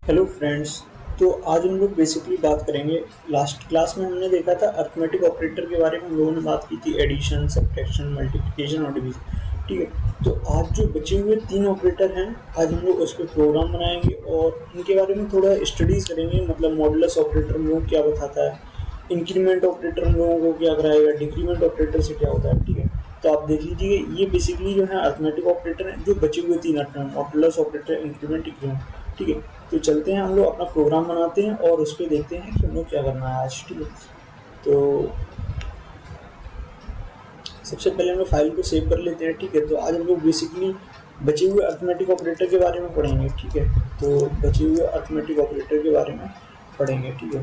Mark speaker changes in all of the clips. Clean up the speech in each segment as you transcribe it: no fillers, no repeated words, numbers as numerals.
Speaker 1: Hello friends. तो आज हम लोग बेसिकली बात करेंगे। लास्ट क्लास में हमने देखा था अर्थमेटिक ऑपरेटर के बारे में। हम लोगों ने बात की थी एडिशन, सब्ट्रैक्शन, मल्टीप्लिकेशन और डिवीजन। ठीक है, तो आज जो बचे हुए तीन ऑपरेटर हैं, आज हम लोग उस पर प्रोग्राम बनाएंगे और इनके बारे में थोड़ा स्टडीज़ करेंगे। मतलब मॉडुलस ऑपरेटर हम लोग क्या बताता है, इंक्रीमेंट ऑपरेटर हम लोगों को क्या कराएगा, डिक्रीमेंट ऑपरेटर से क्या होता है। ठीक है, तो आप देख लीजिए, ये बेसिकली जो है अर्थमेटिक ऑपरेटर है, जो बचे हुए तीन मॉडुलस ऑपरेटर, इंक्रीमेंट, डिक्रीमेंट। ठीक है, तो चलते हैं हम लोग अपना प्रोग्राम बनाते हैं और उस पर देखते हैं कि हम लोग क्या करना है आज। ठीक है, तो सबसे पहले हम लोग फाइल को सेव कर लेते हैं। ठीक है, तो आज हम लोग बेसिकली बचे हुए अर्थमेटिक ऑपरेटर के बारे में पढ़ेंगे। ठीक है, तो बचे हुए अर्थमेटिक ऑपरेटर के बारे में पढ़ेंगे। ठीक है,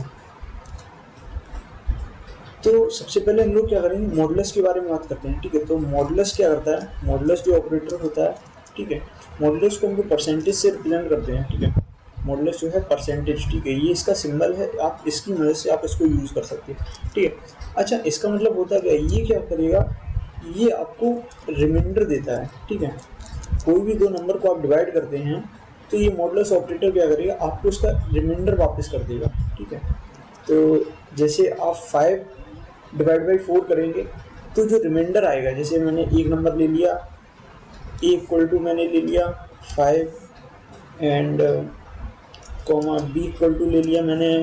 Speaker 1: तो सबसे पहले हम लोग क्या करेंगे, मॉडुलस के बारे में बात करते हैं। ठीक है, तो मॉडुलस क्या करता है, मॉडुलस जो ऑपरेटर होता है, ठीक है, मॉडुलस को हम लोग परसेंटेज से रिप्रेजेंट करते हैं। ठीक है, मॉडुलस जो है परसेंटेज, ठीक है, ये इसका सिंबल है, आप इसकी मदद से आप इसको यूज़ कर सकते हैं। ठीक है, अच्छा, इसका मतलब होता है क्या, ये क्या करेगा, ये आपको रिमाइंडर देता है। ठीक है, कोई भी दो नंबर को आप डिवाइड करते हैं तो ये मॉडुलस ऑपरेटर क्या करेगा, आपको उसका रिमाइंडर वापस कर देगा। ठीक है, तो जैसे आप 5 डिवाइड बाई 4 करेंगे तो जो रिमाइंडर आएगा, जैसे मैंने एक नंबर ले लिया, ए इक्वल टू मैंने ले लिया 5 and comma B equal to ले लिया मैंने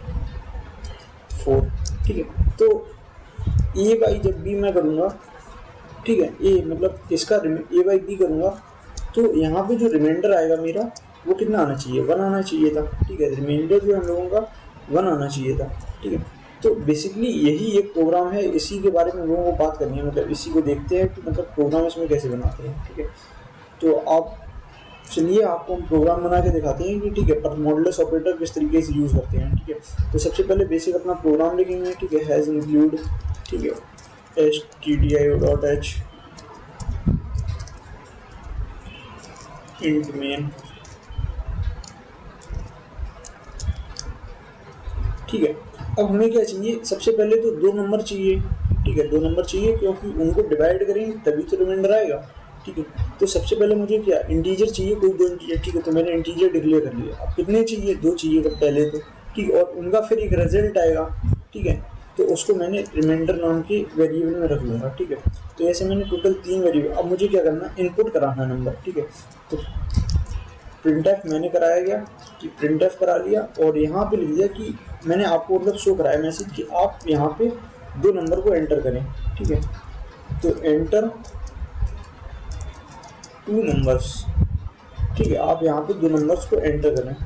Speaker 1: 4। ठीक है, तो ए बाई जब बी मैं करूँगा, ठीक है, ए मतलब इसका ए बाई बी करूँगा, तो यहाँ पे जो रिमाइंडर आएगा मेरा वो कितना आना चाहिए, 1 आना चाहिए था। ठीक है, रिमाइंडर जो हम लोगों का 1 आना चाहिए था। ठीक है, तो बेसिकली यही एक प्रोग्राम है, इसी के बारे में हम लोगों को बात करनी है। मतलब इसी को देखते हैं कि मतलब प्रोग्राम इसमें कैसे बनाते हैं। ठीक है, तो आप चलिए आपको हम प्रोग्राम बना के दिखाते हैं कि ठीक है, पर मॉडुलस ऑपरेटर किस तरीके से यूज़ करते हैं। ठीक है, तो सबसे पहले बेसिक अपना प्रोग्राम लिखेंगे। ठीक है, हैज़ इंक्लूड, ठीक है, stdio.h इंट मेन। ठीक है, अब हमें क्या चाहिए, सबसे पहले तो दो नंबर चाहिए। ठीक है, दो नंबर चाहिए क्योंकि उनको डिवाइड करेंगे तभी तो रिमाइंडर आएगा। ठीक है, तो सबसे पहले मुझे क्या, इंटीजर चाहिए, कोई दो इंटीजर। ठीक है, तो मैंने इंटीजर डिक्लेयर कर लिया। अब कितने चाहिए, दो चाहिए पहले तो। ठीक है, और उनका फिर एक रिजल्ट आएगा। ठीक है, तो उसको मैंने रिमाइंडर नाम के वेरिएबल में रख लूँगा। ठीक है, तो ऐसे मैंने टोटल 3 वेरिएबल। अब मुझे क्या करना, इनपुट कराना नंबर। ठीक है, तो प्रिंटएफ मैंने कराया गया कि प्रिंटएफ करा लिया और यहाँ पे लिख दिया कि मैंने आपको मतलब शो कराया मैसेज कि आप यहाँ पे दो नंबर को एंटर करें। ठीक है, तो एंटर 2 नंबर्स। ठीक है, आप यहाँ पे दो नंबर्स को एंटर करें।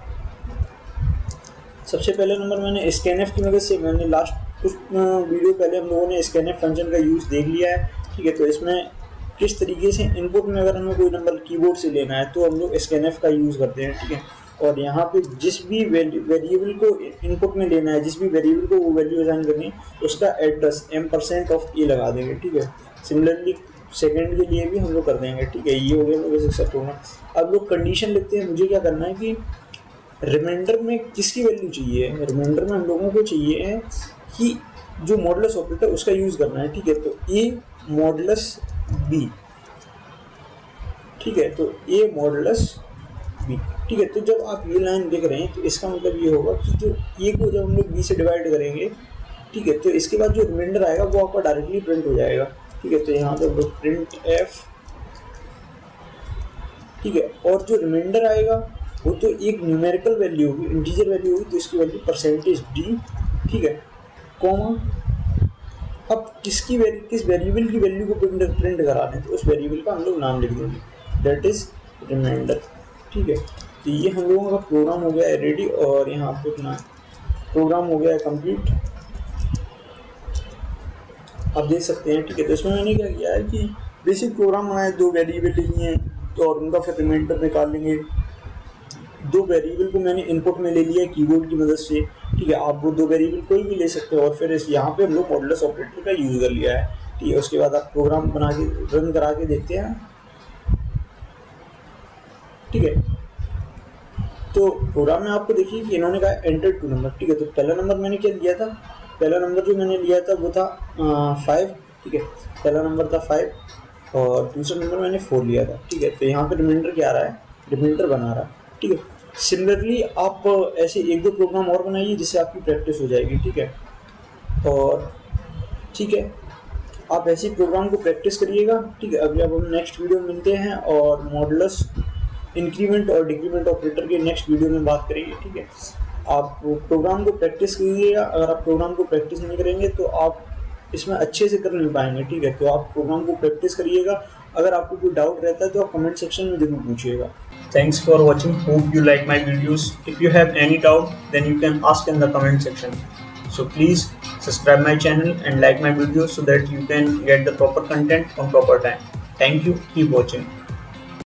Speaker 1: सबसे पहले नंबर मैंने स्कैनएफ की मदद से, मैंने लास्ट कुछ वीडियो पहले हम लोगों ने स्कैनएफ फंक्शन का यूज़ देख लिया है। ठीक है, तो इसमें किस तरीके से इनपुट में अगर हमें कोई नंबर कीबोर्ड से लेना है तो हम लोग स्कैनएफ का यूज़ करते हैं। ठीक है, और यहाँ पे जिस भी वेरिएबल को इनपुट में लेना है, जिस भी वेरिएबल को वो वैल्यू असाइन करनी है, उसका एड्रेस m% लगा देंगे। ठीक है, सिमिलरली सेकेंड के लिए भी हम लोग कर देंगे। ठीक है, ये हो गया लोग एक्सेप्ट होना। अब लोग कंडीशन लिखते हैं, मुझे क्या करना है कि रिमाइंडर में किसकी वैल्यू चाहिए, रिमाइंडर में हम लोगों को चाहिए है कि जो मॉडुलस ऑपरेटर उसका यूज़ करना है। ठीक है, तो ए मॉडुलस बी। ठीक है, तो ए मॉडुलस बी। ठीक है, तो जब आप ये लाइन देख रहे हैं तो इसका मतलब ये होगा कि जो ए को जब हम लोग बी से डिवाइड करेंगे, ठीक है, तो इसके बाद जो रिमाइंडर आएगा वो आपका डायरेक्टली प्रिंट हो जाएगा। ठीक है, तो यहाँ पे प्रिंट एफ। ठीक है, और जो रिमाइंडर आएगा वो तो एक न्यूमेरिकल वैल्यू होगी, इंटीजर वैल्यू होगी, तो इसकी वैल्यू परसेंटेज डी। ठीक है, कॉमा, अब किस वेरिएबल की वैल्यू को प्रिंट करा दें तो उस वेरिएबल का हम लोग नाम लिख देंगे, दैट इज रिमाइंडर। ठीक है, तो ये हम लोगों का प्रोग्राम हो गया है रेडी और यहाँ पे अपना प्रोग्राम हो गया है कंप्लीट, आप देख सकते हैं। ठीक है, तो इसमें मैंने क्या किया है कि बेसिक प्रोग्राम बनाया, दो वेरिएबल लिए हैं तो और उनका फिर रिमाइंडर निकाल लेंगे। दो वेरिएबल को मैंने इनपुट में ले लिया कीबोर्ड की मदद से। ठीक है, आप वो दो वेरिएबल कोई भी ले सकते हो और फिर इस यहाँ पे हम लोग मॉडुलस ऑपरेटर का यूज़ कर लिया है। ठीक है, उसके बाद आप प्रोग्राम बना के रन करा के देखते हैं। ठीक है, तो प्रोग्राम में आपको देखिए कि इन्होंने कहा एंटर 2 नंबर। ठीक है, तो पहला नंबर मैंने क्या लिया था, पहला नंबर जो मैंने लिया था वो था 5। ठीक है, पहला नंबर था 5 और दूसरा नंबर मैंने 4 लिया था। ठीक है, तो यहाँ पे रिमाइंडर क्या आ रहा है, रिमाइंडर बना रहा है। ठीक है, सिमिलरली आप ऐसे 1-2 प्रोग्राम और बनाइए जिससे आपकी प्रैक्टिस हो जाएगी, ठीक है। और ठीक है, आप ऐसे प्रोग्राम को प्रैक्टिस करिएगा, ठीक है। अभी अब हम नेक्स्ट वीडियो में मिलते हैं और मॉडुलस, इंक्रीमेंट और डिक्रीमेंट ऑपरेटर के नेक्स्ट वीडियो में बात करेंगे, ठीक है। आप प्रोग्राम को प्रैक्टिस कीजिएगा, अगर आप प्रोग्राम को प्रैक्टिस नहीं करेंगे तो आप इसमें अच्छे से कर नहीं पाएंगे, ठीक है। तो आप प्रोग्राम को प्रैक्टिस करिएगा। अगर आपको कोई डाउट रहता है तो आप कमेंट सेक्शन में जरूर पूछिएगा। Thanks for watching, hope you like my videos. If you have any doubt then you can ask in the comment section. So please subscribe my channel and like my videos so that you can get the proper content on proper time. Thank you. Keep watching.